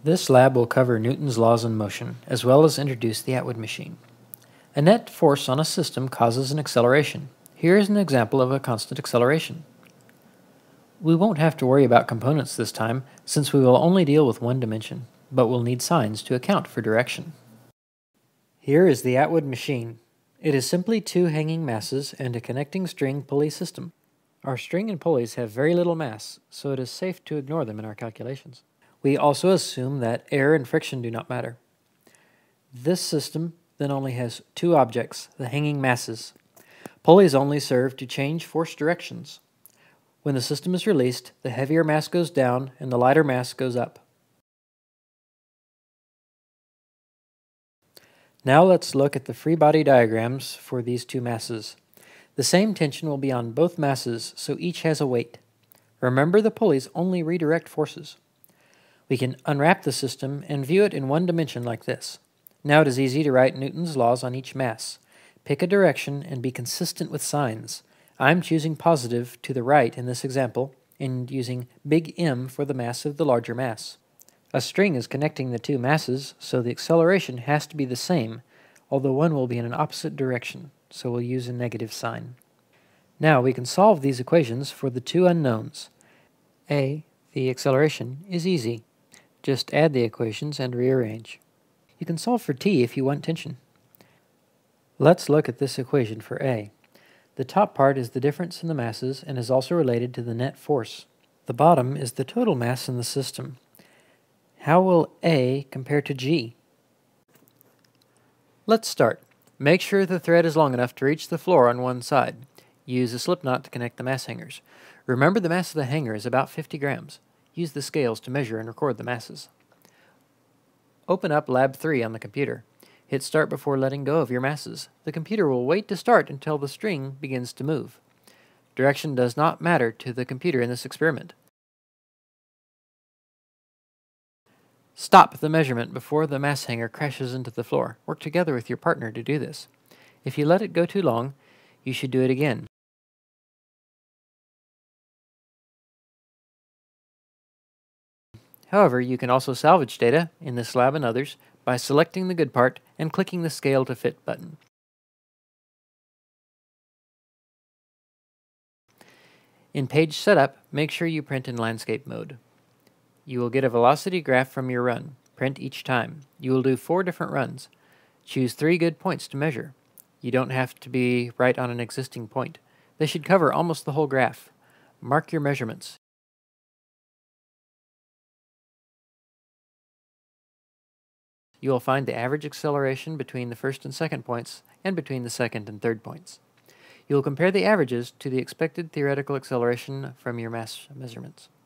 This lab will cover Newton's laws in motion, as well as introduce the Atwood machine. A net force on a system causes an acceleration. Here is an example of a constant acceleration. We won't have to worry about components this time, since we will only deal with one dimension, but we'll need signs to account for direction. Here is the Atwood machine. It is simply two hanging masses and a connecting string pulley system. Our string and pulleys have very little mass, so it is safe to ignore them in our calculations. We also assume that air and friction do not matter. This system then only has two objects, the hanging masses. Pulleys only serve to change force directions. When the system is released, the heavier mass goes down and the lighter mass goes up. Now let's look at the free body diagrams for these two masses. The same tension will be on both masses, so each has a weight. Remember, the pulleys only redirect forces. We can unwrap the system and view it in one dimension like this. Now it is easy to write Newton's laws on each mass. Pick a direction and be consistent with signs. I'm choosing positive to the right in this example and using big M for the mass of the larger mass. A string is connecting the two masses, so the acceleration has to be the same, although one will be in an opposite direction, so we'll use a negative sign. Now we can solve these equations for the two unknowns. A, the acceleration, is easy. Just add the equations and rearrange. You can solve for t if you want tension. Let's look at this equation for A. The top part is the difference in the masses and is also related to the net force. The bottom is the total mass in the system. How will A compare to G? Let's start. Make sure the thread is long enough to reach the floor on one side. Use a slip knot to connect the mass hangers. Remember, the mass of the hanger is about 50 grams. Use the scales to measure and record the masses. Open up Lab 3 on the computer. Hit start before letting go of your masses. The computer will wait to start until the string begins to move. Direction does not matter to the computer in this experiment. Stop the measurement before the mass hanger crashes into the floor. Work together with your partner to do this. If you let it go too long, you should do it again. However, you can also salvage data in this lab and others by selecting the good part and clicking the Scale to Fit button. In Page Setup, make sure you print in landscape mode. You will get a velocity graph from your run. Print each time. You will do 4 different runs. Choose 3 good points to measure. You don't have to be right on an existing point. They should cover almost the whole graph. Mark your measurements. You will find the average acceleration between the first and second points and between the second and third points. You will compare the averages to the expected theoretical acceleration from your mass measurements.